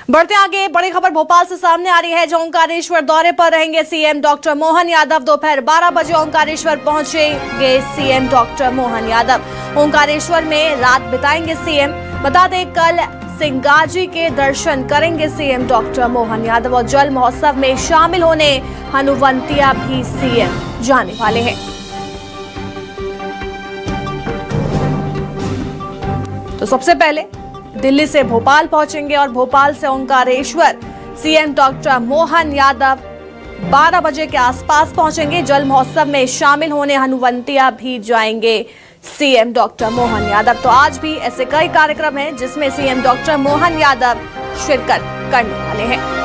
बढ़ते आगे, बड़ी खबर भोपाल से सामने आ रही है। जो ओंकारेश्वर दौरे पर रहेंगे सीएम डॉक्टर मोहन यादव। दोपहर 12 बजे ओंकारेश्वर पहुंचेंगे सीएम डॉक्टर मोहन यादव। ओंकारेश्वर में रात बिताएंगे सीएम। बता दें, कल सिंगाजी के दर्शन करेंगे सीएम डॉक्टर मोहन यादव और जल महोत्सव में शामिल होने हनुवंतिया भी सीएम जाने वाले हैं। तो सबसे पहले दिल्ली से भोपाल पहुंचेंगे और भोपाल से ओंकारेश्वर सीएम डॉक्टर मोहन यादव 12 बजे के आसपास पहुंचेंगे। जल महोत्सव में शामिल होने हनुवंतिया भी जाएंगे सीएम डॉक्टर मोहन यादव। तो आज भी ऐसे कई कार्यक्रम हैं जिसमें सीएम डॉक्टर मोहन यादव शिरकत करने वाले हैं।